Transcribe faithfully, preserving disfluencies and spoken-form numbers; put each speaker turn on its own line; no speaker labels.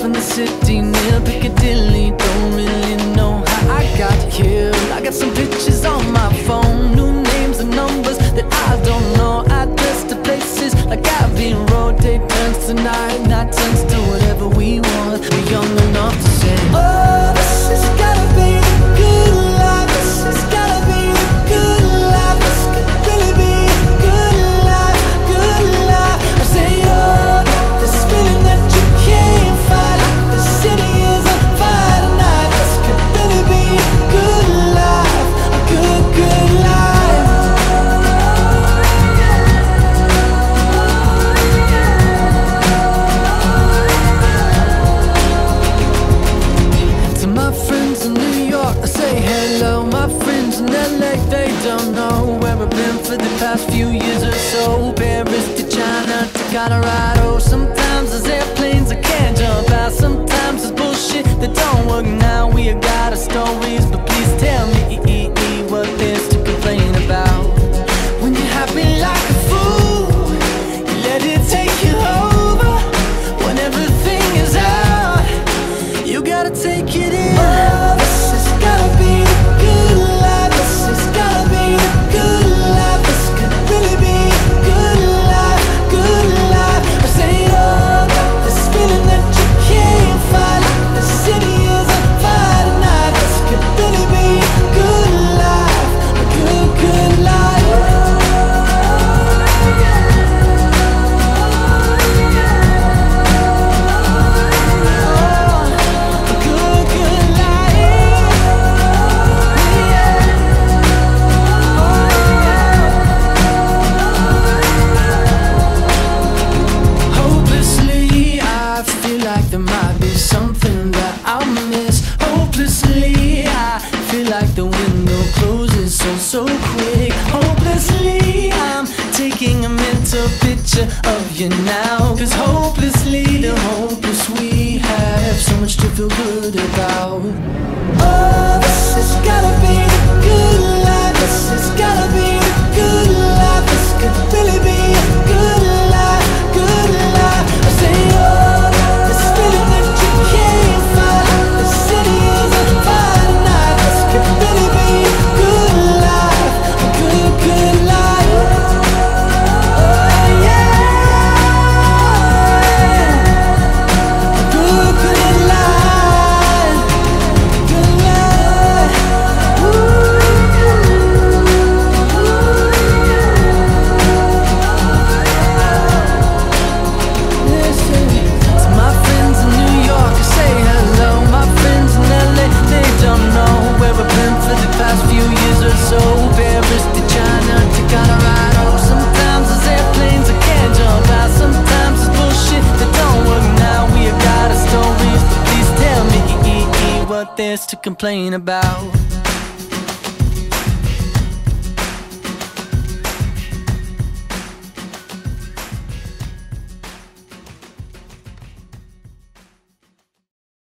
in the city near Piccadilly. Don't really know how I got here. I got some pictures on my phone, new names and numbers that I don't know. Address to places like Abbey Road. Day turns to night, night turns to whatever we want. We're young enough to say, oh, this has gotta be the good life. This has gotta be the good life. This could really be the good life, good life. I say, oh, this feeling that you can't fight. The city is on fire tonight. This could really be a good life, a good, good life. To my friends in New York, I say hello. My friends in L A, they don't know where I've been for the past few years or so. Paris to China to Colorado. Sometimes there's airplanes I can't jump out. Sometimes there's bullshit that don't work now. We got our stories, but please tell me what there's to complain about. When you're happy like a fool, you let it take you over. When everything is out, you gotta take it in. Oh, this has gotta be the good life. This has gotta be the good life. This could really be a good life, good life. I say, oh, got this feeling that you can't fight. The city is on fire tonight. This could really be a good life, a good, good life. Hopelessly, I feel like there might be something that I'll miss. Hopelessly, I feel like the window closes so, so quick. Hopelessly, I'm taking a mental picture of you now. Cause hopelessly, the hopeless we have so much to feel good about. Oh, this has gotta be the good life. This has gotta be the good life. This could really be a good life, good life. I say, oh, this feeling that you can't fight. The city is on fire tonight. This could really be a good life, a good, good life. Oh yeah, a good, good life, good life. Listen, to my friends in New York, I say hello. My friends in L A, they don't know where I've been for the past few years or so. Paris to China to Colorado. Sometimes there's airplanes I can't jump out. Sometimes there's bullshit that don't work now. We got our stories, but please tell me what there's to complain about.